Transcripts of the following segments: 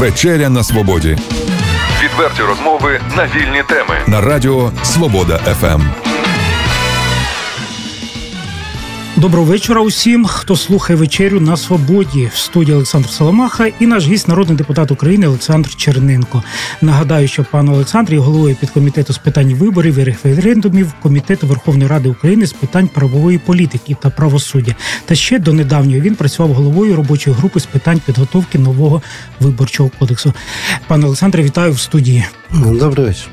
Вечеря на свободі. Відверті розмови на вільні теми. На радіо Свобода ФМ. Доброго вечора усім, хто слухає «Вечерю на свободі». В студії Олександр Соломаха і наш гість, народний депутат України Олександр Черненко. Нагадаю, що пан Олександр є головою підкомітету з питань виборів і референдумів Комітету Верховної Ради України з питань правової політики та правосуддя. Та ще донедавнього він працював головою робочої групи з питань підготовки нового виборчого кодексу. Пане Олександре, вітаю в студії. Добрий вечір.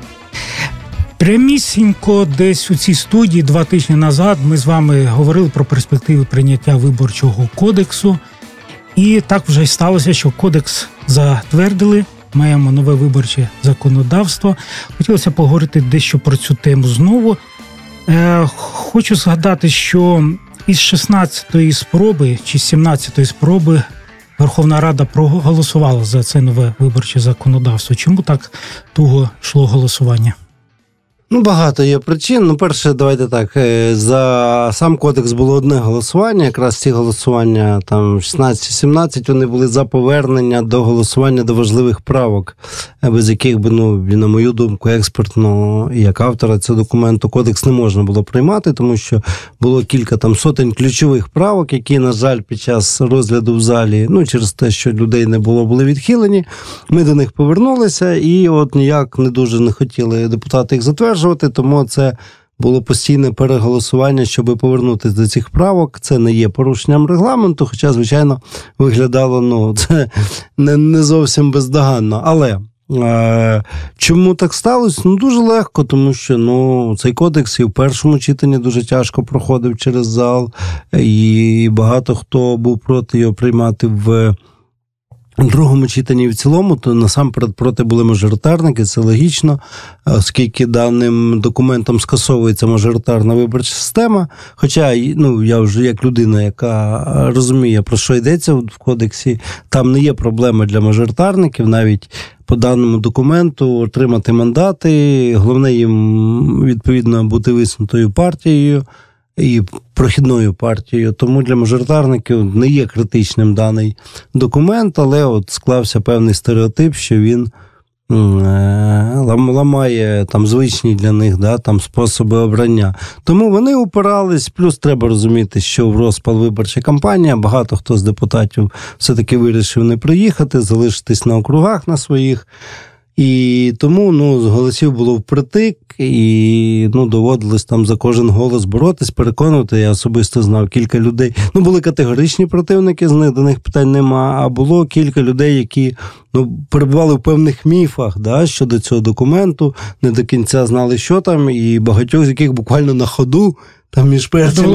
Прямісінько десь у цій студії 2 тижні назад ми з вами говорили про перспективи прийняття виборчого кодексу. І так вже й сталося, що кодекс затвердили, маємо нове виборче законодавство. Хотілося поговорити дещо про цю тему знову. Хочу згадати, що із 16-ї спроби чи 17-ї спроби Верховна Рада проголосувала за це нове виборче законодавство. Чому так туго йшло голосування? Багато є причин. Перше, давайте так, за сам кодекс було одне голосування, якраз ці голосування, там, 16-17, вони були за повернення до голосування до важливих правок, без яких би, на мою думку, експертно, як автора цього документу, кодекс не можна було приймати, тому що було кілька там сотень ключових правок, які, на жаль, під час розгляду в залі, через те, що людей не було, були відхилені. Ми до них повернулися, і от ніяк не дуже не хотіли депутати їх затверджувати, тому це було постійне переголосування, щоб повернутися до цих правок. Це не є порушенням регламенту, хоча, звичайно, виглядало, це не зовсім бездоганно. Але чому так сталося? Дуже легко, тому що, цей кодекс і в першому читанні дуже тяжко проходив через зал, і багато хто був проти його приймати в другому читанні і в цілому, то насамперед проти були мажоритарники, це логічно, оскільки даним документом скасовується мажоритарна виборча система. Хоча, я вже як людина, яка розуміє, про що йдеться в кодексі, там не є проблеми для мажоритарників, навіть по даному документу отримати мандати, головне їм, відповідно, бути висунутою партією і прохідною партією. Тому для мажоритарників не є критичним даний документ, але от склався певний стереотип, що він ламає там звичні для них способи обрання. Тому вони упирались, плюс треба розуміти, що в розпал виборча кампанія, багато хто з депутатів все-таки вирішив не приїхати, залишитись на округах на своїх. І тому, голосів було впритик, і, доводилось там за кожен голос боротись, переконувати. Я особисто знав кілька людей. Були категоричні противники, з них, до них питань нема, а було кілька людей, які, перебували в певних міфах, щодо цього документу, не до кінця знали, що там, і багатьох з яких буквально на ходу, там між першим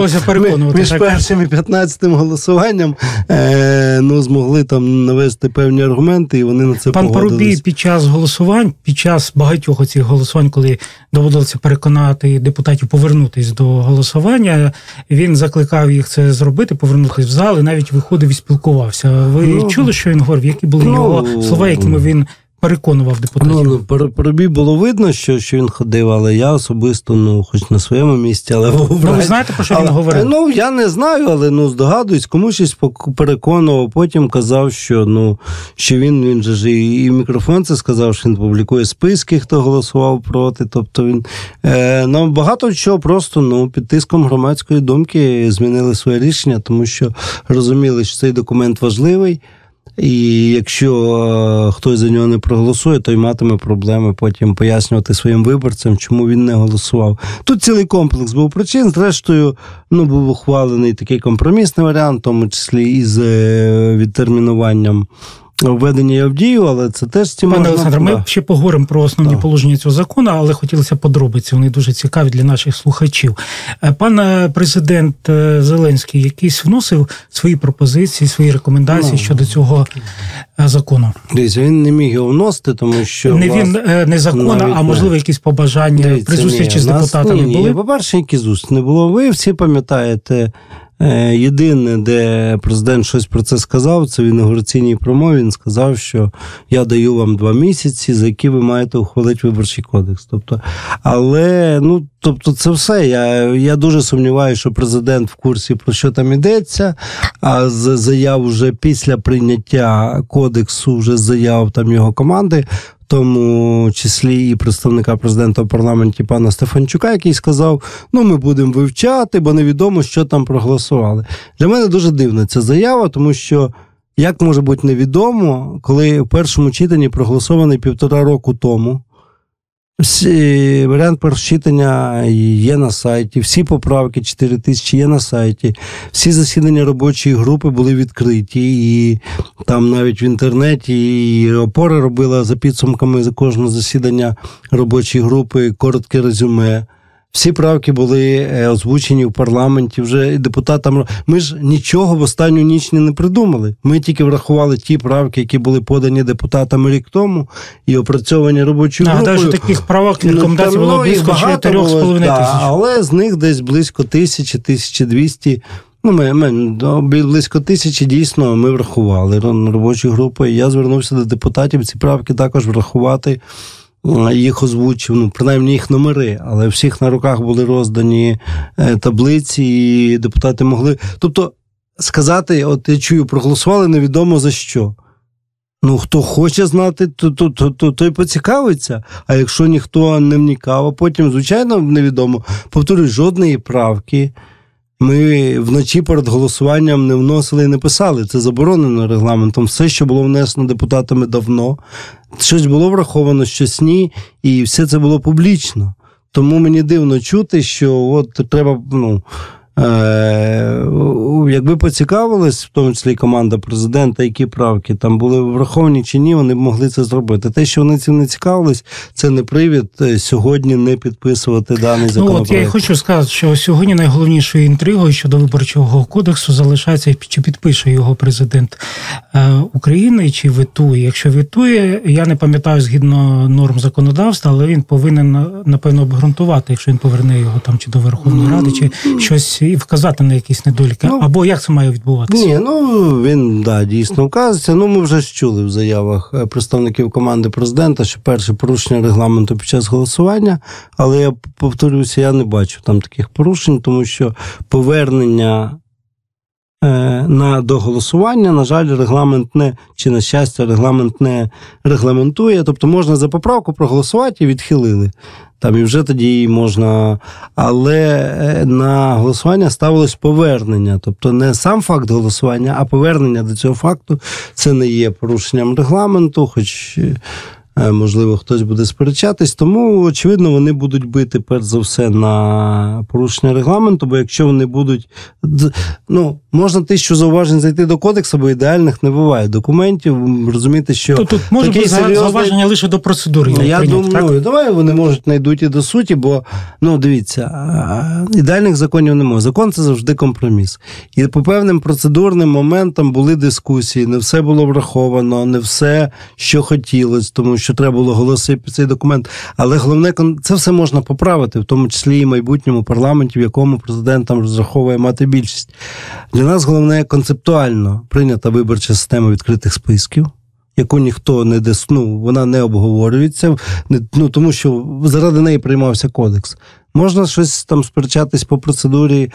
і 15-тим голосуванням змогли там навести певні аргументи, і вони на це погодились. Пан Парубій під час голосувань, під час багатьох цих голосувань, коли доводилося переконати депутатів повернутися до голосування, він закликав їх це зробити, повернутися в зал, і навіть виходив і спілкувався. Ви чули, що він говорив? Які були його слова, якими він переконував депутатів? Парубій було видно, що він ходив, але я особисто, хоч на своєму місці, але ви знаєте, про що він говорив? Я не знаю, але, здогадуюсь, комусь щось переконував, потім казав, що він же ж і мікрофон це сказав, що він публікує списки, хто голосував проти, тобто він, багато чого просто, під тиском громадської думки змінили своє рішення, тому що розуміли, що цей документ важливий, і якщо хтось за нього не проголосує, то й матиме проблеми потім пояснювати своїм виборцям, чому він не голосував. Тут цілий комплекс був причин. Зрештою, був ухвалений такий компромісний варіант, в тому числі із відтермінуванням введення його в дію, але це теж ці можна... Пане Олександр, ми ще поговоримо про основні положення цього закону, але хотілося подробиці, вони дуже цікаві для наших слухачів. Пан президент Зеленський якийсь вносив свої пропозиції, свої рекомендації щодо цього закону? Дивіться, він не міг його вносити, тому що... Не закон, а можливо якісь побажання при зустрічі з депутатами були? По-перше, які зустрічі не було. Ви всі пам'ятаєте, єдине, де президент щось про це сказав, це в інаугураційній промові. Він сказав, що я даю вам 2 місяці, за які ви маєте ухвалити виборчий кодекс. Тобто, але, Тобто це все. Я дуже сумніваюся, що президент в курсі, про що там йдеться, а з заяв вже після прийняття кодексу, вже заяв там його команди, в тому числі і представника президента в парламенті пана Стефанчука, який сказав, ми будемо вивчати, бо невідомо, що там проголосували. Для мене дуже дивна ця заява, тому що як може бути невідомо, коли в першому читанні проголосований 1,5 року тому, варіант першого читання є на сайті, всі поправки 4000 є на сайті, всі засідання робочої групи були відкриті, і там навіть в інтернеті і опора робила за підсумками за кожного засідання робочої групи коротке резюме. Всі правки були озвучені в парламенті, вже депутатам. Ми ж нічого в останню ніч не придумали. Ми тільки врахували ті правки, які були подані депутатами рік тому, і опрацьовані робочою групою. Навіть таких правок рекомендацій було близько 4,5 тисяч. Але з них десь близько 1000-1200. Близько 1000 дійсно ми врахували робочою групою. Я звернувся до депутатів ці правки також врахувати. Їх озвучив, принаймні їх номери, але всіх на руках були роздані таблиці, і депутати могли... Тобто, сказати, от я чую, проголосували невідомо за що. Хто хоче знати, той поцікавиться, а якщо ніхто не вникав, а потім, звичайно, невідомо. Повторюю, жодної правки ми вночі перед голосуванням не вносили і не писали. Це заборонено регламентом. Все, що було внесено депутатами давно, щось було враховано, щось ні, і все це було публічно. Тому мені дивно чути, що от треба, якби поцікавилась, в тому числі і команда президента, які правки там були враховані чи ні, вони б могли це зробити. Те, що вони цим не цікавились, це не привід сьогодні не підписувати даний законопроект. Я хочу сказати, що сьогодні найголовнішою інтригою щодо Виборчого кодексу залишається, чи підпише його президент України, чи ветує. Якщо ветує, я не пам'ятаю згідно норм законодавства, але він повинен, напевно, обґрунтувати, якщо він поверне його там чи до Верховної Ради, чи щось і вказати на якісь недоліки. Або як це має відбуватися? Ні, він, дійсно вказується. Ми вже ж чули в заявах представників команди президента, що перше порушення регламенту під час голосування, але я повторюся, я не бачу там таких порушень, тому що повернення до голосування, на жаль, регламент чи на щастя, регламент не регламентує. Тобто можна за поправку проголосувати і відхилили. Там і вже тоді можна, але на голосування ставилось повернення. Тобто не сам факт голосування, а повернення до цього факту. Це не є порушенням регламенту, хоч, можливо, хтось буде сперечатись. Тому, очевидно, вони будуть бити, перш за все, на порушення регламенту, бо якщо вони будуть... можна 1000 зауважень зайти до кодексу, бо ідеальних не буває документів. Розумієте, що... Тут може бути зауваження лише до процедури. Я думаю, давай вони, може, знайдуть і до суті, бо, дивіться, ідеальних законів немає. Закон – це завжди компроміс. І по певним процедурним моментам були дискусії, не все було враховано, не все, що хотілося, тому що треба було голоси під цей документ. Але головне, це все можна поправити, в тому числі і в майбутньому парламенті, в якому президент там розраховує мати більшість. Для нас головне концептуально прийнята виборча система відкритих списків, яку ніхто не вона не обговорюється, тому що заради неї приймався кодекс. Можна щось там сперечатись по процедурі,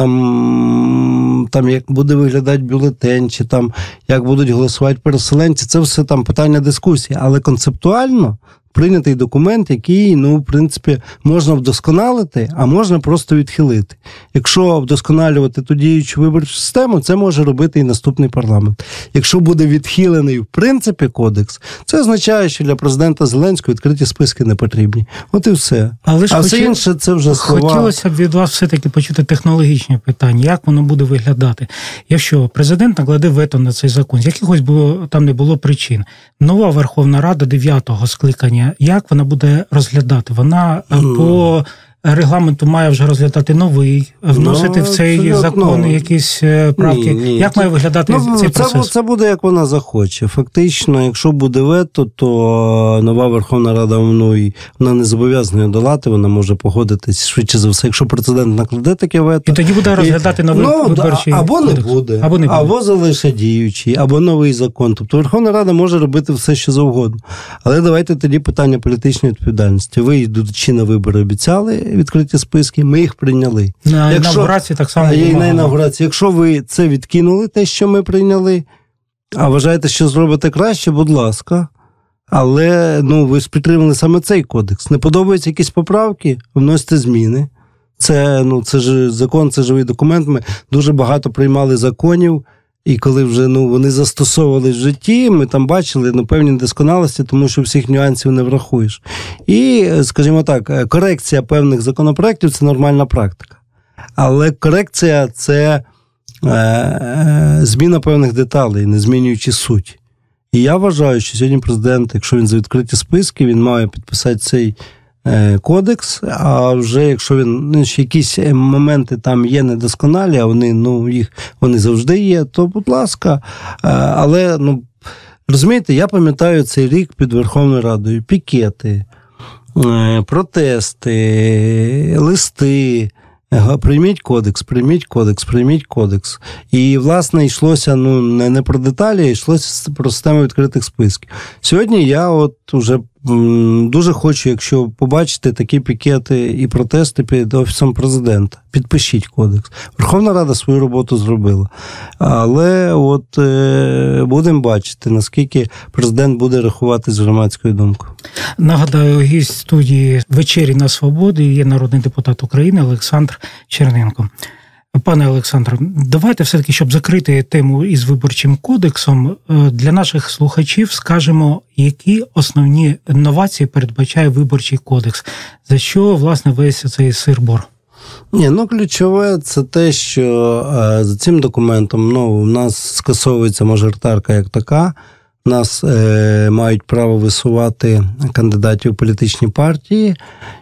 там як буде виглядати бюлетень, чи там як будуть голосувати переселенці, це все там питання дискусії, але концептуально прийнятий документ, який, в принципі, можна вдосконалити, а можна просто відхилити. Якщо вдосконалювати ту діючу виборчу систему, це може робити і наступний парламент. Якщо буде відхилений, в принципі, кодекс, це означає, що для президента Зеленського відкриті списки не потрібні. От і все. А все інше, це вже слова. Хотілося б від вас все-таки почути технологічні питання, як воно буде виглядати. Якщо президент накладе вето на цей закон, з якихось там не було причин, нова Верховна Рада 9-го скликання, як вона буде розглядати? Вона по регламенту має вже розглядати новий, вносити в цей закон якісь правки. Як має виглядати цей процес? Це буде, як вона захоче. Фактично, якщо буде вето, то нова Верховна Рада, вона не зобов'язана долати, вона може погодитись швидше за все, якщо президент накладе таке вето. І тоді буде розглядати новий виборчий або не буде, або залише діючий, або новий закон. Тобто Верховна Рада може робити все, що завгодно. Але давайте тоді питання політичної відповідальності. Ви, йдучи на вибори, обіцяли відкриті списки, ми їх прийняли. На інавгурації так само на інавгурації. Якщо ви це відкинули, те, що ми прийняли, а вважаєте, що зробите краще, будь ласка. Але ви ж підтримали саме цей кодекс. Не подобаються якісь поправки, вносите зміни. Це ж закон, це живий документ. Ми дуже багато приймали законів, і коли вже вони застосовувались в житті, ми там бачили певні недосконалості, тому що всіх нюансів не врахуєш. І, скажімо так, корекція певних законопроєктів – це нормальна практика. Але корекція – це зміна певних деталей, не змінюючи суть. І я вважаю, що сьогодні президент, якщо він за відкриті списки, він має підписати цей кодекс, а вже якщо він, якісь моменти там є недосконалі, а вони завжди є, то, будь ласка. Але, розумієте, я пам'ятаю цей рік під Верховною Радою. Пікети, протести, листи. Прийміть кодекс, прийміть кодекс, прийміть кодекс. І, власне, йшлося не про деталі, а йшлося про систему відкритих списків. Сьогодні я уже дуже хочу, якщо побачите такі пікети і протести під Офісом Президента, підпишіть кодекс. Верховна Рада свою роботу зробила. Але будемо бачити, наскільки президент буде рахуватись з громадською думкою. Нагадаю, гість студії «Вечері на свободі» є народний депутат України Олександр Черненко. Пане Олександре, давайте все-таки, щоб закрити тему із Виборчим кодексом, для наших слухачів скажемо, які основні новації передбачає Виборчий кодекс, за що, власне, весь цей сир-бор. Ключове – це те, що за цим документом у нас скасовується мажоритарка як така, у нас мають право висувати кандидатів у політичні партії,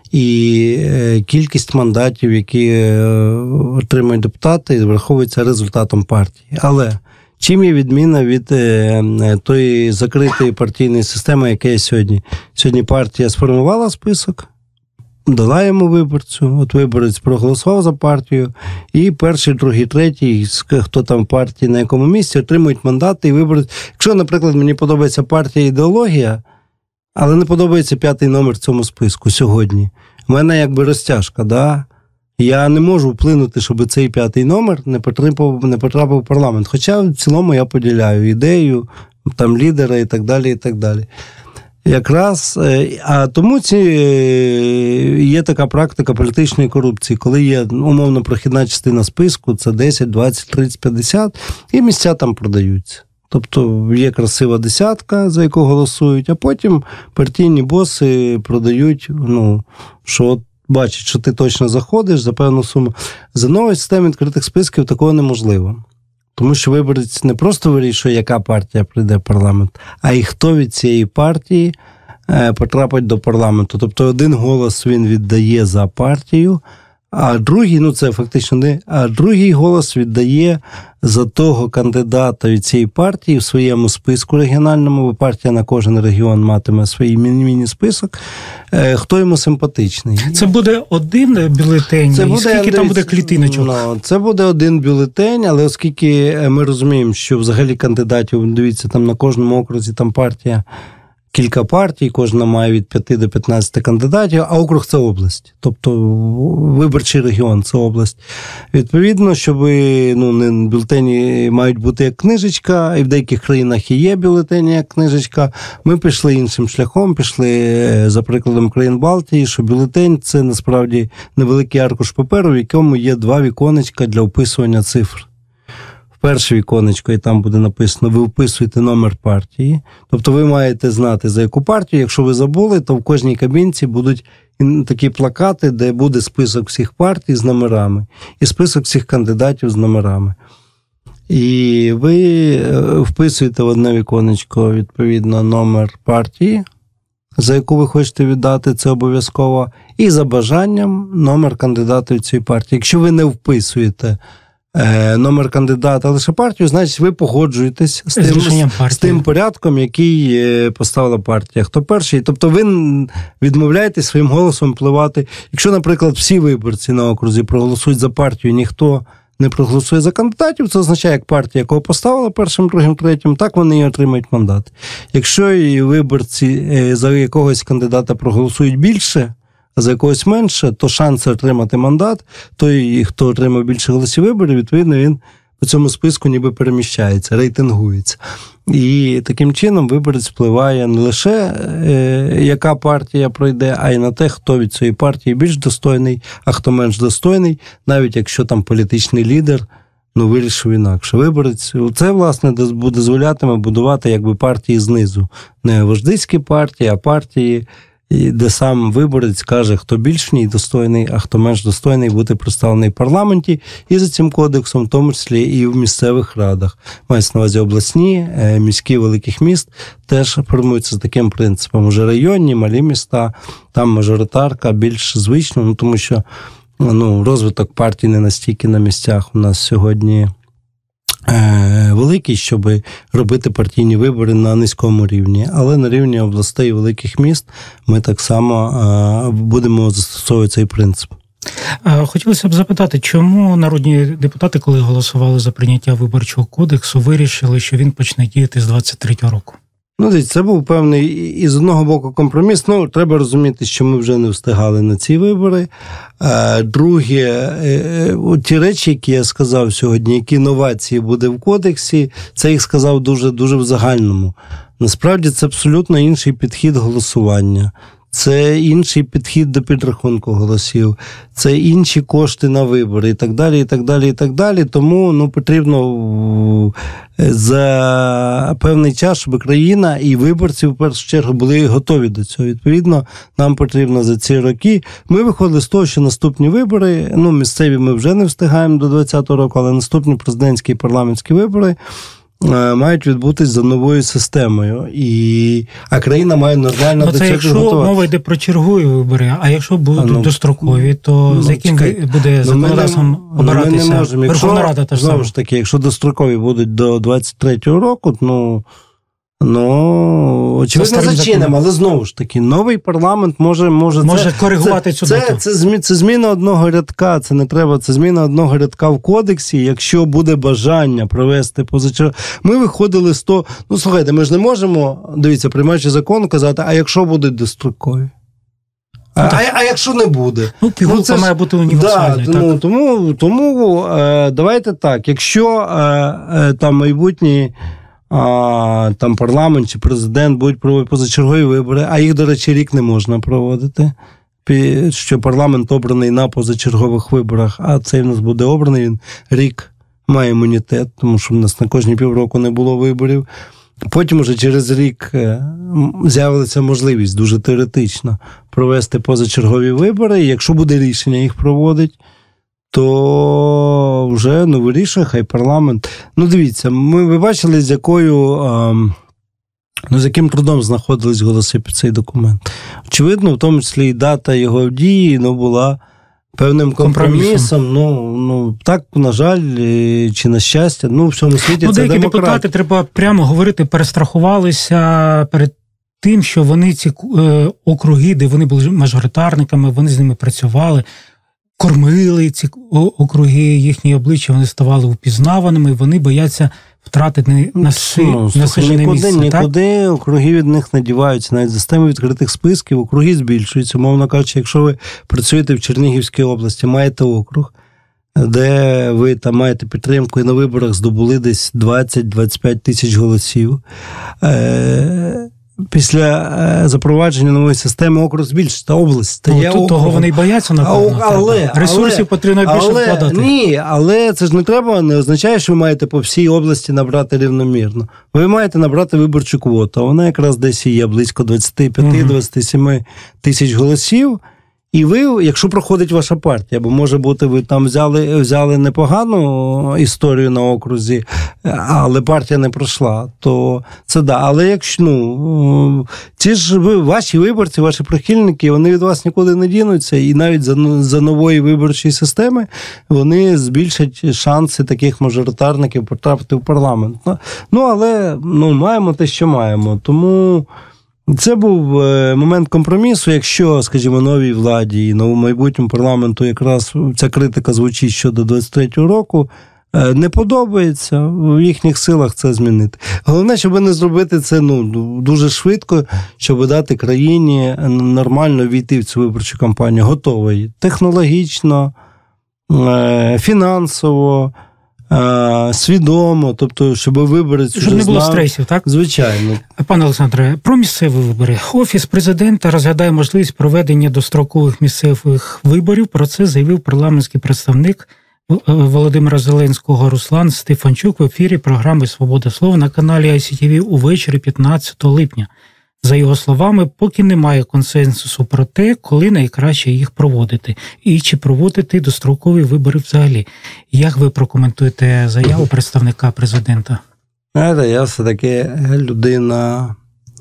і кількість мандатів, які отримують депутати, враховується результатом партії. Але чим є відміна від тої закритої партійної системи, яка є сьогодні? Сьогодні партія сформувала список, дала йому виборцю, виборець проголосував за партію, і перший, другий, третій, хто там в партії, на якому місці, отримують мандати і виборець. Якщо, наприклад, мені подобається партія «Ідеологія», але не подобається 5-й номер в цьому списку сьогодні. У мене розтяжка, да? Я не можу вплинути, щоб цей 5-й номер не потрапив в парламент. Хоча в цілому я поділяю ідею, там лідера і так далі, і так далі. Якраз, а тому є така практика політичної корупції, коли є умовно прохідна частина списку, це 10, 20, 30, 50, і місця там продаються. Тобто є красива десятка, за яку голосують, а потім партійні боси продають, що бачать, що ти точно заходиш за певну суму. За новою системою відкритих списків такого неможливо. Тому що виборець не просто вирішує, яка партія прийде в парламент, а і хто від цієї партії потрапить до парламенту. Тобто один голос він віддає за партію, а другий, це фактично не, а другий голос віддає за того кандидата від цієї партії в своєму списку регіональному, бо партія на кожен регіон матиме свій міні-список, хто йому симпатичний. Це буде один бюлетень, і скільки там буде клітиночок? Це буде один бюлетень, але оскільки ми розуміємо, що взагалі кандидатів, дивіться, там на кожному окрузі там партія, кілька партій, кожна має від 5 до 15 кандидатів, а округ – це область. Тобто виборчий регіон – це область. Відповідно, щоб бюлетені мають бути як книжечка, і в деяких країнах і є бюлетені як книжечка. Ми пішли іншим шляхом, пішли за прикладом країн Балтії, що бюлетень – це насправді невеликий аркуш паперу, в якому є 2 віконечка для вписування цифр. Перше віконечко, і там буде написано, ви вписуєте номер партії. Тобто ви маєте знати, за яку партію. Якщо ви забули, то в кожній кабінці будуть такі плакати, де буде список всіх партій з номерами і список всіх кандидатів з номерами. І ви вписуєте в одне віконечко, відповідно, номер партії, за яку ви хочете віддати, це обов'язково, і за бажанням номер кандидата від цієї партії. Якщо ви не вписуєте номер кандидата, лише партію, значить ви погоджуєтесь з тим порядком, який поставила партія. Хто перший? Тобто ви відмовляєтесь своїм голосом впливати. Якщо, наприклад, всі виборці на окрузі проголосують за партію, ніхто не проголосує за кандидатів, це означає, як партія, якого поставила першим, другим, третім, так вони і отримають мандат. Якщо і виборці за якогось кандидата проголосують більше, а за якогось менше, то шанси отримати мандат, той, хто отримав більше голосів виборів, відповідно, він по цьому списку ніби переміщається, рейтингується. І таким чином виборець впливає не лише, яка партія пройде, а й на те, хто від цієї партії більш достойний, а хто менш достойний, навіть якщо там політичний лідер вирішив інакше. Виборець, це, власне, дозволятиме будувати якби партії знизу. Не вождиські партії, а партії, де сам виборець каже, хто більш в ній достойний, а хто менш достойний бути представлений в парламенті. І за цим кодексом, в тому числі і в місцевих радах. Мається на увазі обласні, міські великих міст теж формуються з таким принципом. Уже районні, малі міста, там мажоритарка більш звично, тому що розвиток партій не настільки на місцях у нас сьогодні великий, щоб робити партійні вибори на низькому рівні. Але на рівні областей і великих міст ми так само будемо застосовувати цей принцип. Хотілося б запитати, чому народні депутати, коли голосували за прийняття Виборчого кодексу, вирішили, що він почне діяти з 23-го року? Дивіться, це був певний, і з одного боку, компроміс. Треба розуміти, що ми вже не встигали на ці вибори. Друге, ті речі, які я сказав сьогодні, які новації буде в кодексі, це їх сказав дуже в загальному. Насправді, це абсолютно інший підхід голосування. Це інший підхід до підрахунку голосів, це інші кошти на вибори і так далі, і так далі, і так далі. Тому потрібно за певний час, щоб країна і виборці, в першу чергу, були готові до цього. Відповідно, нам потрібно за ці роки. Ми виходили з того, що наступні вибори, місцеві ми вже не встигаємо до 2020 року, але наступні президентські і парламентські вибори мають відбутись за новою системою. А країна має нормально до цього готувати. Це якщо мова йде про чергові вибори, а якщо будуть дострокові, то за яким буде законодавством обиратися Верховна Рада? Знову ж таки, якщо дострокові будуть до 23-го року, очевидно, зачинимо, але знову ж таки, новий парламент може коригувати цю дату. Це зміна одного рядка, це не треба, це зміна одного рядка в кодексі, якщо буде бажання провести позачергові. Ми виходили з того, слухайте, ми ж не можемо, дивіться, приймаючи закон, казати, а якщо будуть дострокові? А якщо не буде? Пігулка має бути універсальною. Тому давайте так, якщо там майбутні там парламент чи президент будуть проводити позачергові вибори, а їх, до речі, рік не можна проводити, що парламент обраний на позачергових виборах, а цей в нас буде обраний, він рік має імунітет, тому що в нас на кожні півроку не було виборів. Потім уже через рік з'явилася можливість, дуже теоретично, провести позачергові вибори, і якщо буде рішення їх проводити, то вже вирішує хай парламент. Дивіться, ви бачили, з яким трудом знаходились голоси під цей документ. Очевидно, в тому числі і дата його дії була певним компромісом. Так, на жаль, чи на щастя, в всьому світі це деякі депутати, треба прямо говорити, перестрахувалися перед тим, що вони ці округи, де вони були мажоритарниками, вони з ними працювали, кормили ці округи, їхні обличчя, вони ставали впізнаваними, вони бояться втратити насичене місце. Нікуди округи від них не діваються. Навіть системи відкритих списків, округи збільшуються. Мовно кажучи, якщо ви працюєте в Чернігівській області, маєте округ, де ви там маєте підтримку і на виборах здобули десь 20-25 тисяч голосів, після запровадження нової системи округ збільшиться, область стає округом. Того вони й бояться, напевно. Ресурсів потрібно більше вкладати. Ні, але це ж не означає, що ви маєте по всій області набрати рівномірно. Ви маєте набрати виборчу квоту, а вона якраз десь і є близько 25-27 тисяч голосів. І ви, якщо проходить ваша партія, бо може бути, ви там взяли непогану історію на окрузі, але партія не пройшла, то це да. Але якщо, ці ж ваші виборці, ваші прихильники, вони від вас нікуди не дінуться, і навіть за нової виборчої системи вони збільшать шанси таких мажоритарників потрапити в парламент. Але маємо те, що маємо. Тому це був момент компромісу, якщо, скажімо, новій владі і новому майбутньому парламенту якраз ця критика звучить щодо 23-го року, не подобається, в їхніх силах це змінити. Головне, щоб не зробити це дуже швидко, щоб дати країні нормально війти в цю виборчу кампанію. Готовий. Технологічно, фінансово, свідомо, тобто, щоб виборець щоб не було стресів, так? Звичайно. Пане Олександре, про місцеві вибори. Офіс президента розглядає можливість проведення дострокових місцевих виборів. Про це заявив парламентський представник Володимира Зеленського Руслан Стефанчук в ефірі програми «Свобода слова» на каналі ICTV увечері 15 липня. За його словами, поки немає консенсусу про те, коли найкраще їх проводити, і чи проводити дострокові вибори взагалі. Як ви прокоментуєте заяву представника президента? Я все-таки людина,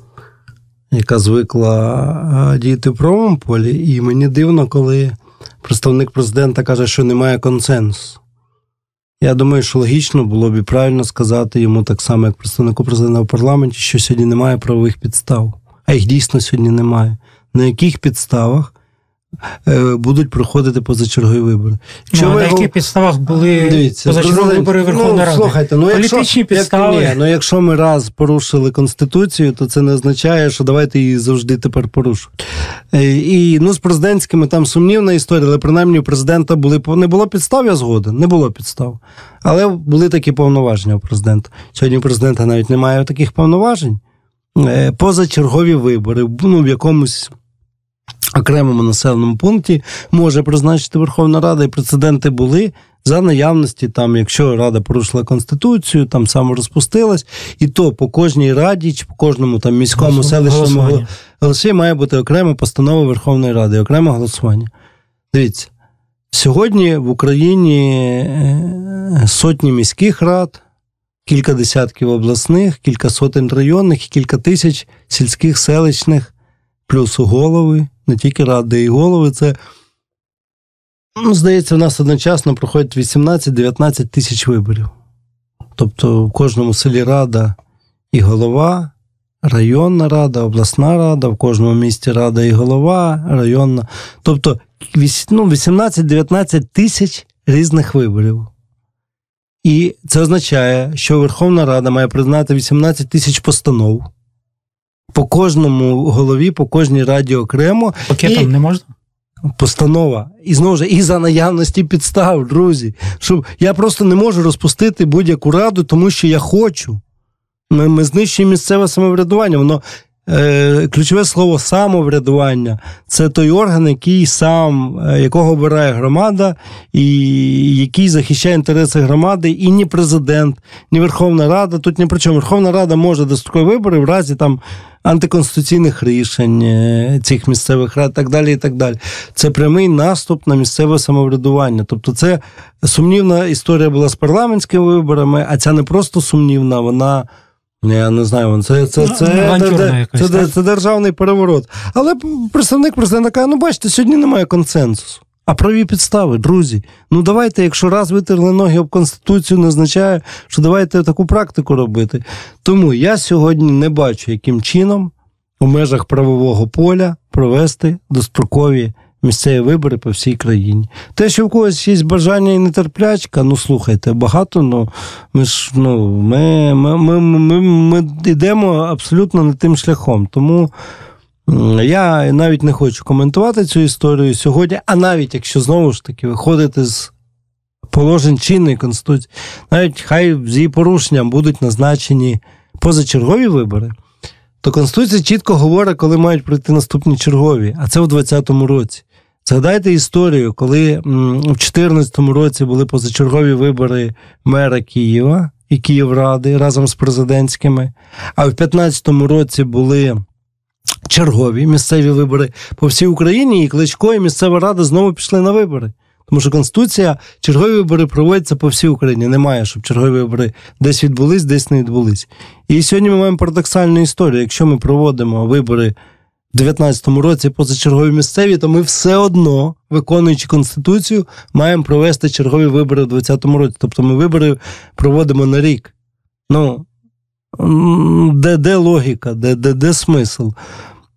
яка звикла діяти в правовому полі, і мені дивно, коли представник президента каже, що немає консенсусу. Я думаю, що логічно було б і правильно сказати йому так само, як представнику президента в парламенті, що сьогодні немає правових підстав. А їх дійсно сьогодні немає. На яких підставах будуть проходити позачергові вибори? На яких підставах були позачергові вибори Верховної Ради? Слухайте, політичні підстави. Якщо ми раз порушили Конституцію, то це не означає, що давайте її завжди тепер порушувати. І з президентськими там сумнівна історія, але принаймні у президента не було підстав, я згоден, не було підстав. Але були такі повноваження у президента. Сьогодні у президента навіть немає таких повноважень. Позачергові вибори в якомусь окремому населеному пункті може призначити Верховна Рада, і прецеденти були за наявності, якщо Рада порушила Конституцію, саморозпустилась, і то по кожній раді чи по кожному міському селищному голосі має бути окрема постанова Верховної Ради, окреме голосування. Дивіться, сьогодні в Україні сотні міських рад, кілька десятків обласних, кілька сотень районних і кілька тисяч сільських, селищних, плюс голови, не тільки ради, і голови. Це, здається, в нас одночасно проходить 18-19 тисяч виборів. Тобто в кожному селі рада і голова, районна рада, обласна рада, в кожному місті рада і голова, районна. Тобто 18-19 тисяч різних виборів. І це означає, що Верховна Рада має признати 18 тисяч постанов по кожному голові, по кожній раді окремо. Пакетом не можна? Постанова. І знову ж, і за наявності підстав, друзі. Щоб я просто не можу розпустити будь-яку раду, тому що я хочу. Ми знищуємо місцеве самоврядування. Воно ключове слово самоврядування. Це той орган, якого обирає громада, і який захищає інтереси громади, і ні президент, ні Верховна Рада. Тут ні при чому. Верховна Рада може дострокові вибори в разі антиконституційних рішень цих місцевих рад, так далі, і так далі. Це прямий наступ на місцеве самоврядування. Тобто це сумнівна історія була з парламентськими виборами, а ця не просто сумнівна, вона, я не знаю, це державний переворот. Але представник президента каже, бачите, сьогодні немає консенсусу. А праві підстави, друзі. Давайте, якщо раз витерли ноги об Конституцію, не означає, що давайте таку практику робити. Тому я сьогодні не бачу, яким чином у межах правового поля провести дострокові місцеві вибори по всій країні. Те, що в когось є бажання і нетерплячка, слухайте, багато, ми йдемо абсолютно не тим шляхом. Тому я навіть не хочу коментувати цю історію сьогодні, а навіть якщо, знову ж таки, виходити з положень чинної Конституції, навіть хай з її порушенням будуть назначені позачергові вибори, то Конституція чітко говорить, коли мають пройти наступні чергові, а це в 2020 році. Згадайте історію, коли в 2014 році були позачергові вибори мера Києва і Київради разом з президентськими, а в 2015 році були чергові місцеві вибори по всій Україні, і Кличко, і місцева рада знову пішли на вибори. Тому що Конституція, чергові вибори проводяться по всій Україні. Немає, щоб чергові вибори десь відбулись, десь не відбулись. І сьогодні ми маємо парадоксальну історію. Якщо ми проводимо вибори в 2019 році позачергові місцеві, то ми все одно, виконуючи Конституцію, маємо провести чергові вибори в 2020 році. Тобто ми вибори проводимо на рік. Де логіка, де смисл?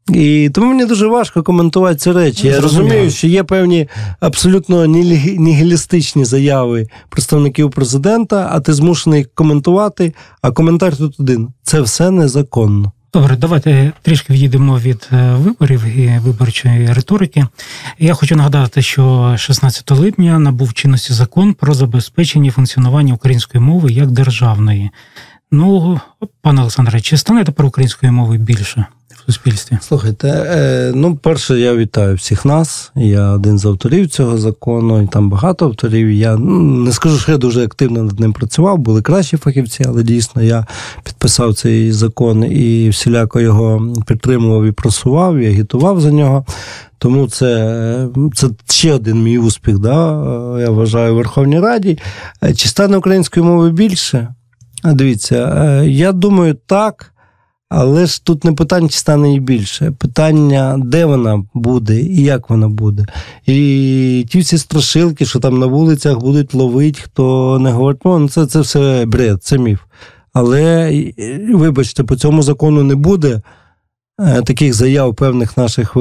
І тому мені дуже важко коментувати ці речі. Я розумію, що є певні абсолютно нігілістичні заяви представників президента, а ти змушений їх коментувати, а коментар тут один. Це все незаконно. Добре, давайте трішки відійдемо від виборів і виборчої риторики. Я хочу нагадати, що 16 липня набув чинності закон про забезпечення функціонування української мови як державної. Ну, пане Олександре, чи стане тепер української мови більше в суспільстві? Слухайте, перше, я вітаю всіх нас. Я один з авторів цього закону, і там багато авторів. Я не скажу, що я дуже активно над ним працював, були кращі фахівці, але дійсно я підписав цей закон і всіляко його підтримував і просував, і агітував за нього. Тому це ще один мій успіх, я вважаю, в Верховній Раді. Чи стане української мови більше? Дивіться, я думаю, так, але ж тут не питання, чи стане її більше. Питання, де вона буде і як вона буде. І ті всі страшилки, що там на вулицях будуть ловити, хто не говорить, це все бред, це міф. Але, вибачте, по цьому закону не буде таких заяв певних наших,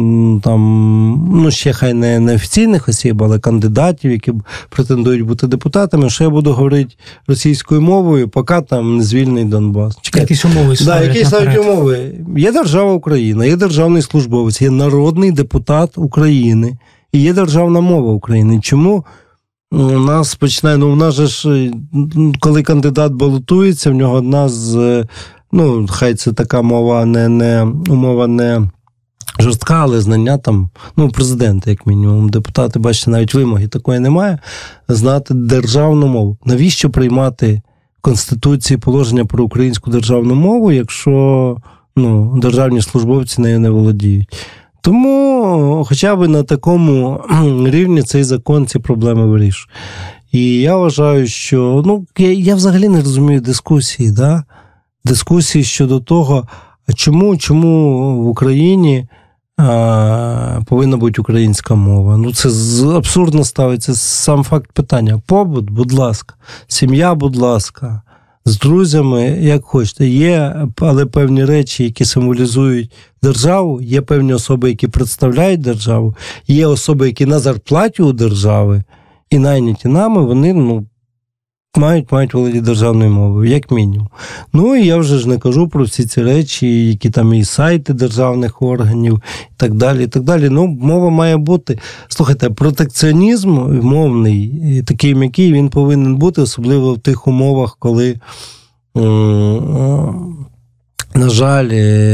ще хай не офіційних осіб, але кандидатів, які претендують бути депутатами, що я буду говорити російською мовою, поки там не звільнений Донбас. Якісь умови ставлять. Які ставлять умови. Є держава Україна, є державний службовець, є народний депутат України і є державна мова України. Чому у нас починає, у нас же ж, коли кандидат балотується, в нього одна з хай це така мова умова не жорстка, але знання там, президента, як мінімум, депутати, бачите, навіть вимоги такої немає, знати державну мову. Навіщо приймати в Конституції положення про українську державну мову, якщо, державні службовці нею не володіють? Тому хоча б на такому рівні цей закон ці проблеми вирішує. І я вважаю, що, я взагалі не розумію дискусії, дискусії щодо того, чому в Україні повинна бути українська мова. Це абсурдно ставиться сам факт питання. Побут, будь ласка, сім'я, будь ласка, з друзями, як хочете. Є, але певні речі, які символізують державу, є певні особи, які представляють державу, є особи, які на зарплаті у держави, і найняті нами, вони, мають володіти державною мовою, як мінімум. І я вже ж не кажу про всі ці речі, які там і сайти державних органів, і так далі, і так далі. Мова має бути. Слухайте, протекціонізм мовний, такий м'який, він повинен бути, особливо в тих умовах, коли, на жаль,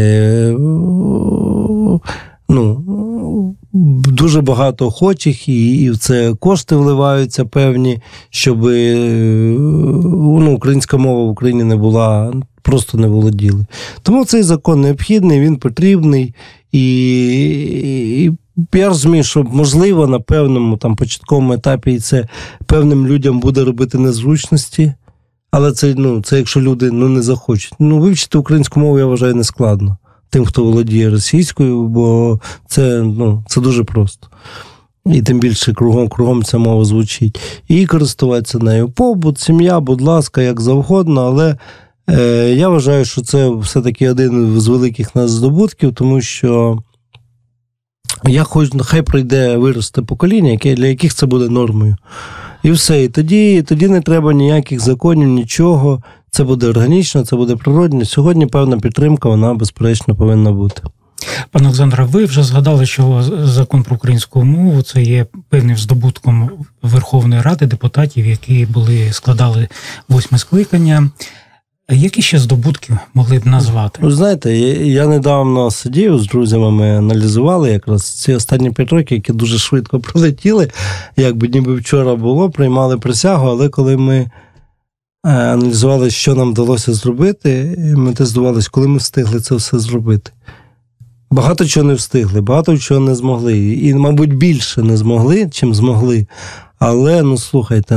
дуже багато охочих, і в це кошти вливаються певні, щоб українська мова в Україні не була, просто не володіли. Тому цей закон необхідний, він потрібний, і я розумію, що можливо на певному початковому етапі це певним людям буде робити незручності, але це якщо люди не захочуть. Вивчити українську мову, я вважаю, не складно тим, хто володіє російською, бо це дуже просто. І тим більше кругом ця мова звучить. І користуватися нею. Побут, сім'я, будь ласка, як завгодно, але я вважаю, що це все-таки один з великих нас здобутків, тому що хай виросте покоління, для яких це буде нормою. І все. І тоді не треба ніяких законів, нічого. Це буде органічно, це буде природно. Сьогодні певна підтримка, вона, безперечно, повинна бути. Пане Олександре, ви вже згадали, що закон про українську мову – це є певним здобутком Верховної Ради депутатів, які складали 8 скликання. Які ще здобутки могли б назвати? Ви знаєте, я недавно сидів з друзями, ми аналізували якраз ці останні 5 років, які дуже швидко пролетіли, ніби вчора було, приймали присягу, але коли ми аналізували, що нам вдалося зробити, ми здивувалися, коли ми встигли це все зробити. Багато чого не встигли, багато чого не змогли. І, мабуть, більше не змогли, чим змогли. Але, слухайте,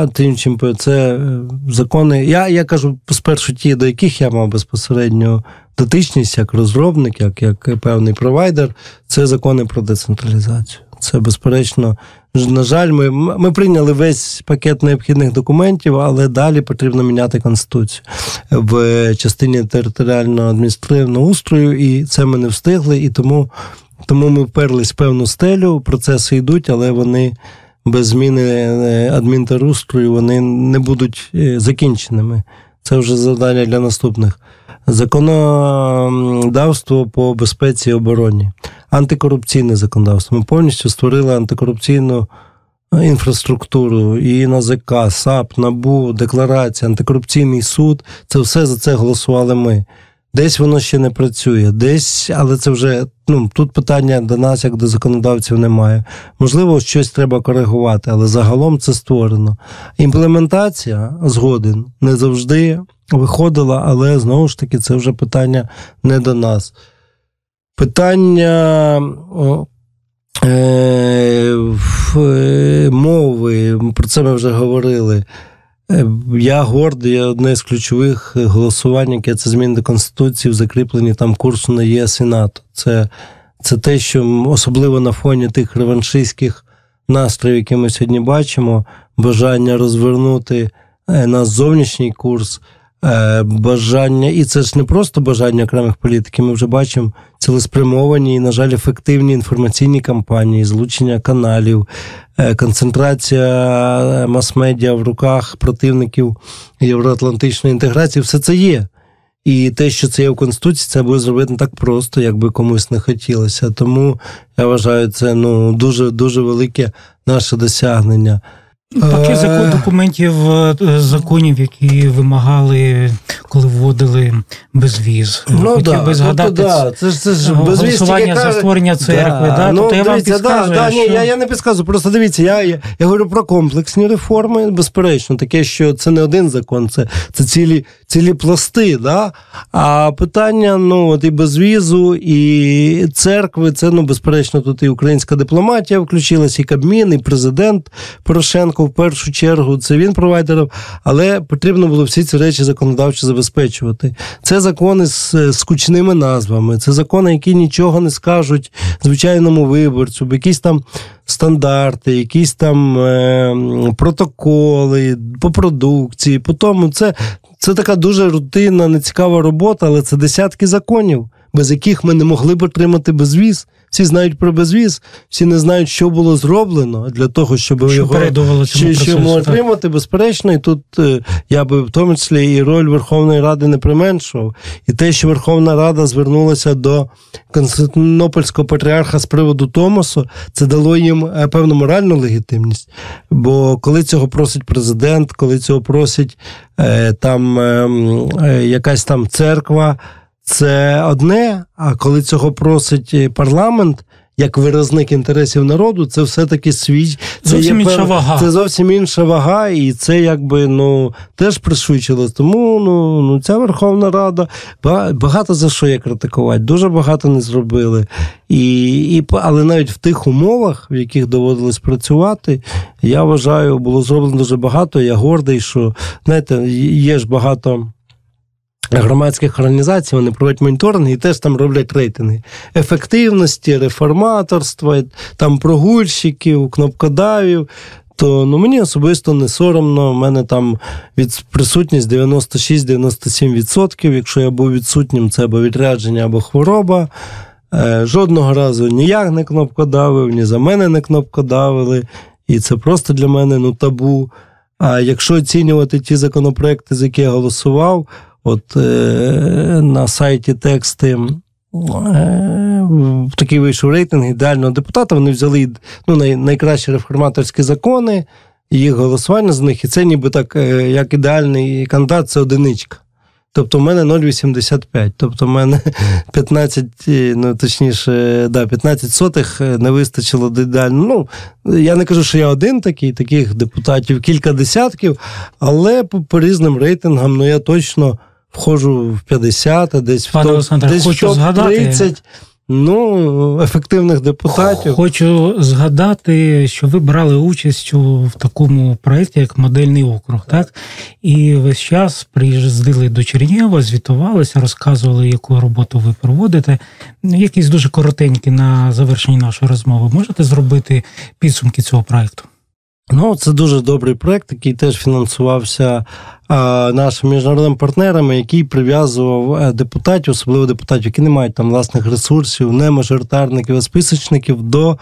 це закони, я кажу спершу ті, до яких я мав безпосередньо дотичність, як розробник, як певний провайдер, це закони про децентралізацію. Це, безперечно, на жаль, ми прийняли весь пакет необхідних документів, але далі потрібно міняти Конституцію в частині територіального адміністративного устрою, і це ми не встигли, і тому ми вперлись в певну стелю, процеси йдуть, але вони без зміни адмінтерустрою вони не будуть закінченими. Це вже завдання для наступних. Законодавство по безпеці і обороні. Антикорупційне законодавство. Ми повністю створили антикорупційну інфраструктуру. І НАЗК, САП, НАБУ, декларація, антикорупційний суд. Це все за це голосували ми. Десь воно ще не працює, десь, але це вже, тут питання до нас, як до законодавців, немає. Можливо, щось треба коригувати, але загалом це створено. Імплементація, згоден, не завжди виходила, але, знову ж таки, це вже питання не до нас. Питання мови, про це ми вже говорили. Я гордий, одне з ключових голосувань, яке це зміни до Конституції в закріпленні там курсу на ЄС і НАТО. Це те, що особливо на фоні тих реваншистських настроїв, які ми сьогодні бачимо, бажання розвернути наш зовнішній курс, бажання, і це ж не просто бажання окремих політиків, ми вже бачимо цілеспрямовані і, на жаль, ефективні інформаційні кампанії, злучення каналів, концентрація мас-медіа в руках противників євроатлантичної інтеграції, все це є. І те, що це є в Конституції, це буде зробити не так просто, як би комусь не хотілося. Тому, я вважаю, це дуже, дуже велике наше досягнення. Пакет документів, законів, які вимагали, коли вводили безвіз. Хотів би згадати це ж голосування за створення церкви. Тобто я вам підказую, що... Я не підказую, просто дивіться, я говорю про комплексні реформи, безперечно, таке, що це не один закон, це цілі пласти, да? А питання, і безвізу, і церкви, це, безперечно, тут і українська дипломатія включилась, і Кабмін, і президент Порошенко, в першу чергу, це він провайдерів, але потрібно було всі ці речі законодавчо забезпечувати. Це закони з скучними назвами, це закони, які нічого не скажуть звичайному виборцю, якісь там стандарти, якісь там протоколи по продукції, по тому. Це така дуже рутинна, нецікава робота, але це десятки законів, без яких ми не могли б отримати безвіз. Всі знають про безвіз, всі не знають, що було зроблено для того, щоб його отримати, безперечно. І тут я би в тому числі і роль Верховної Ради не применшував. І те, що Верховна Рада звернулася до Константинопольського патріарха з приводу Томосу, це дало їм певну моральну легітимність. Бо коли цього просить президент, коли цього просить якась там церква, це одне, а коли цього просить парламент, як виразник інтересів народу, це все-таки зовсім інша вага. Це зовсім інша вага, і це якби, теж пришвидшилось. Тому, ця Верховна Рада, багато за що є критикувати, дуже багато не зробили. Але навіть в тих умовах, в яких доводилось працювати, я вважаю, було зроблено дуже багато. Я гордий, що, знаєте, є ж багато громадських організацій, вони проводять моніторинги і теж там роблять рейтинги ефективності, реформаторства, там прогульщиків, кнопкодавів. То мені особисто не соромно, в мене там присутність 96-97%, якщо я був відсутнім, це або відрядження, або хвороба. Жодного разу ні я не кнопкодавив, ні за мене не кнопкодавили, і це просто для мене табу. А якщо оцінювати ті законопроекти, за які я голосував, на сайті тексти такий вийшов рейтинг ідеального депутата, вони взяли найкращі реформаторські закони, їх голосування з них, і це ніби так, як ідеальний кандидат, це одиничка. Тобто в мене 0,85, тобто в мене 15 сотих не вистачило до ідеально. Я не кажу, що я один таких депутатів кілька десятків, але по різним рейтингам, я точно входжу в 50, десь в топ-30. ефективних депутатів. Хочу згадати, що ви брали участь в такому проєкті, як «Модельний округ», так? І весь час приїздили до Чернігова, звітувалися, розказували, яку роботу ви проводите. Якісь дуже коротенькі на завершенні нашої розмови. Можете зробити підсумки цього проєкту? Це дуже добрий проєкт, який теж фінансувався нашими міжнародними партнерами, який прив'язував депутатів, особливо депутатів, які не мають там власних ресурсів, не мажоритарників, а списочників до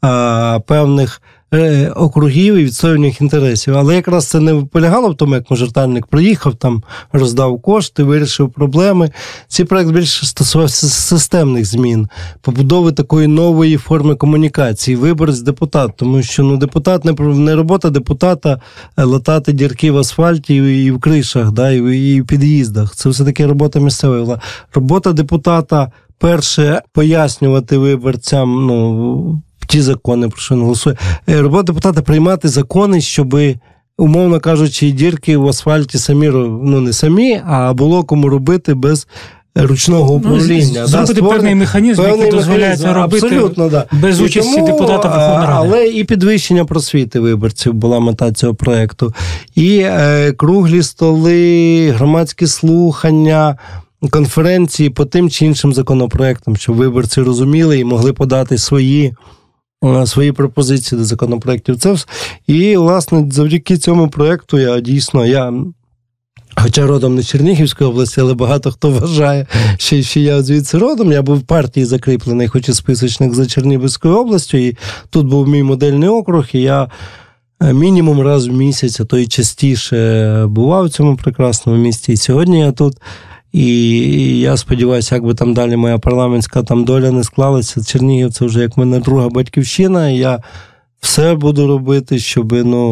певних округів і відстоюваних інтересів. Але якраз це не полягало в тому, як мажоритарник приїхав, там роздав кошти, вирішив проблеми. Цей проект більше стосувався системних змін, побудови такої нової форми комунікації, виборець-депутат, тому що депутат не робота депутата латати дірки в асфальті і в кришах, і в під'їздах. Це все-таки робота місцевої влади. Робота депутата, перше, пояснювати виборцям, ті закони, про що він голосує. Робота депутата приймати закони, щоб, умовно кажучи, дірки в асфальті не самі, а було кому робити без ручного управління. Зробити певний механізм, який дозволяє це робити без участі депутата Верховної Ради. Але і підвищення просвіти виборців була мета цього проєкту. І круглі столи, громадські слухання, конференції по тим чи іншим законопроектам, щоб виборці розуміли і могли подати свої пропозиції до законопроєктів. І, власне, завдяки цьому проєкту я, хоча родом не з Чернігівської області, але багато хто вважає, що я звідси родом, я був в партії закріплений, хоч і списочник за Чернігівською областю, і тут був мій модельний округ, і я мінімум раз в місяць, а то й частіше бував в цьому прекрасному місті, і сьогодні я тут. І я сподіваюся, як би там далі моя парламентська доля не склалася, Чернігів – це вже як в мене друга батьківщина, і я все буду робити, щоб,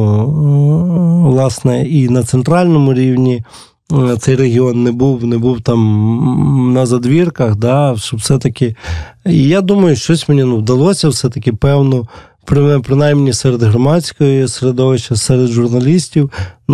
власне, і на центральному рівні цей регіон не був там на задвірках, щоб все-таки... І я думаю, щось мені вдалося все-таки певну, принаймні серед громадського середовища, серед журналістів,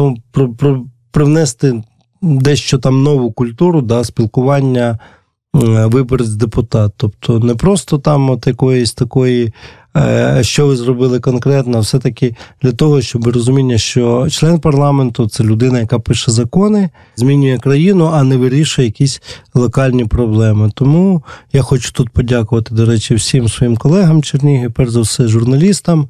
привнести дещо там нову культуру, спілкування виборець-депутат. Тобто не просто там якоїсь такої, що ви зробили конкретно, а все-таки для того, щоб розуміння, що член парламенту – це людина, яка пише закони, змінює країну, а не вирішує якісь локальні проблеми. Тому я хочу тут подякувати, до речі, всім своїм колегам Чернігів, перш за все журналістам,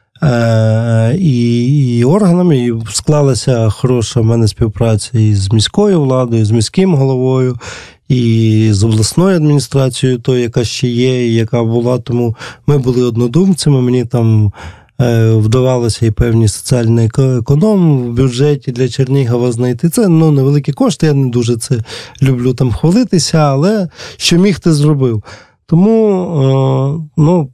і органами, і склалася хороша в мене співпраця і з міською владою, і з міським головою, і з обласною адміністрацією, тою, яка ще є, і яка була, тому ми були однодумцями, мені там вдавалося і певні соціальні економ в бюджеті для Чернігова знайти. Це, невеликі кошти, я не дуже це люблю там хвалитися, але що міг, ти зробив. Тому,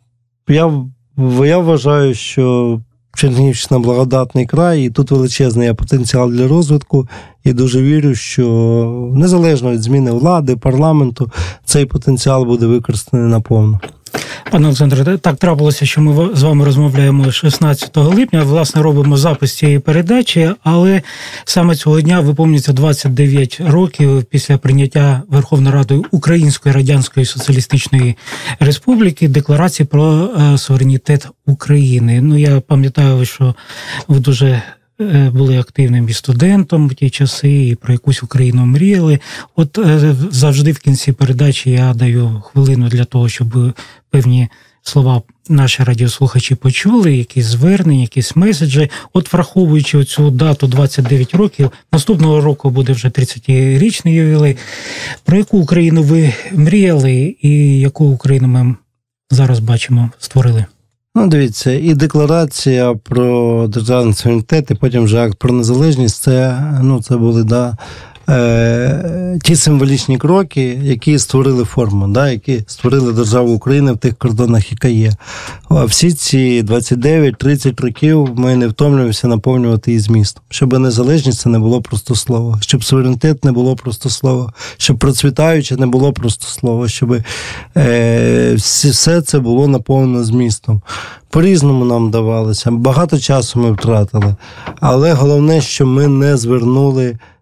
я вважаю, що Чернігівщина благодатний край, і тут величезний потенціал для розвитку, і дуже вірю, що незалежно від зміни влади, парламенту, цей потенціал буде використаний наповну. Пане Олександре, так трапилося, що ми з вами розмовляємо 16 липня, власне, робимо запис цієї передачі, але саме цього дня виповнюється 29 років після прийняття Верховною Радою Української Радянської Соціалістичної Республіки Декларації про суверенітет України. Я пам'ятаю, що ви дуже були активним і студентом в ті часи, і про якусь Україну мріяли. От завжди в кінці передачі я даю хвилину для того, щоб певні слова наші радіослухачі почули, якісь звернення, якісь меседжі. От враховуючи цю дату 29 років, наступного року буде вже 30-річний ювілей. Про яку Україну ви мріяли і яку Україну ми зараз бачимо, створили? Дивіться, і декларація про державний суверенітет, і потім вже акт про незалежність, це були, ті символічні кроки, які створили форму, які створили державу України в тих кордонах, яка є. А всі ці 29-30 років ми не втомлюємося наповнювати її змістом. Щоб незалежність це не було просто слово, щоб суверенітет не було просто слово, щоб процвітаюче не було просто слово, щоб все це було наповнено змістом. По-різному нам давалося, багато часу ми втратили, але головне, що ми не звернули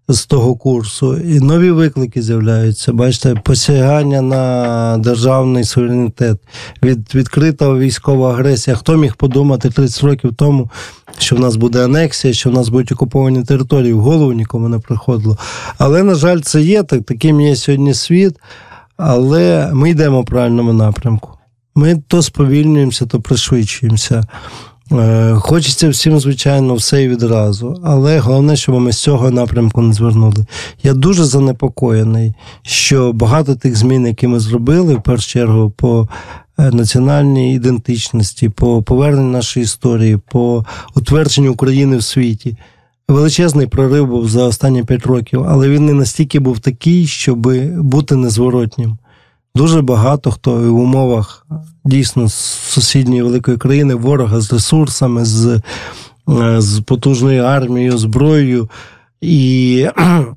з того курсу, і нові виклики з'являються. Бачите, посягання на державний суверенітет, відкрита військова агресія. Хто міг подумати 30 років тому, що в нас буде анексія, що в нас будуть окуповані території, в голову нікому не приходило. Але, на жаль, це є, таким є сьогодні світ, але ми йдемо в правильному напрямку. Ми то сповільнюємося, то пришвидшуємося. Хочеться всім, звичайно, все і відразу, але головне, щоб ми з цього напрямку не звернули. Я дуже занепокоєний, що багато тих змін, які ми зробили, в першу чергу, по національній ідентичності, по поверненню нашої історії, по утвердженню України в світі, величезний прорив був за останні 5 років, але він не настільки був такий, щоб бути незворотнім. Дуже багато хто в умовах дійсно сусідньої великої країни, ворога з ресурсами, з потужною армією, зброєю, і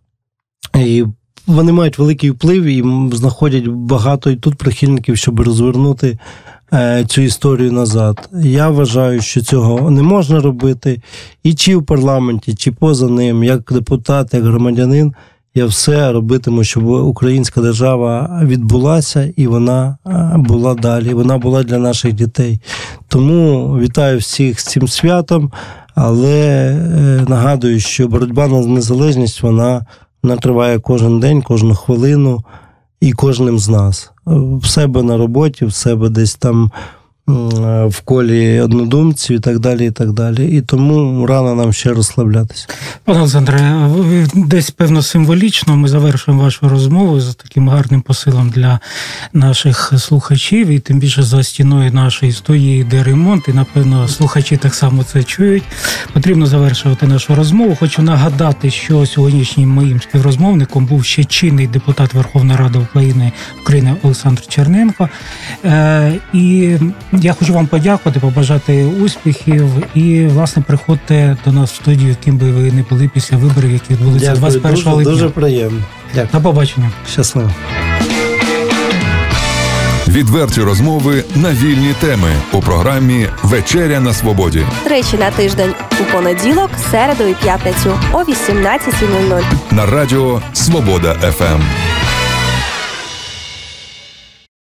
вони мають великий вплив і знаходять багато і тут прихильників, щоб розвернути цю історію назад. Я вважаю, що цього не можна робити, і чи в парламенті, чи поза ним, як депутат, як громадянин, я все робитиму, щоб українська держава відбулася, і вона була далі, вона була для наших дітей. Тому вітаю всіх з цим святом, але нагадую, що боротьба на незалежність, вона триває кожен день, кожну хвилину і кожним з нас. В себе на роботі, в себе десь там в колі однодумців і так далі, і так далі. І тому рано нам ще розслаблятися. Пане Олександре, десь, певно, символічно ми завершуємо вашу розмову за таким гарним посилом для наших слухачів, і тим більше за стіною нашої студії йде ремонт, і, напевно, слухачі так само це чують. Потрібно завершувати нашу розмову. Хочу нагадати, що сьогоднішнім моїм співрозмовником був ще чинний депутат Верховної Ради України Олександр Черненко. І я хочу вам подякувати, побажати успіхів і, власне, приходьте до нас в студію, яким би ви не були після виборів, які відбулися 21 липня. Дуже приємно. Дякую. До побачення. Щасливо. Відверті розмови на вільні теми у програмі «Вечеря на свободі». Тричі на тиждень у понеділок, середу і п'ятницю о 18:00. На радіо «Свобода ФМ».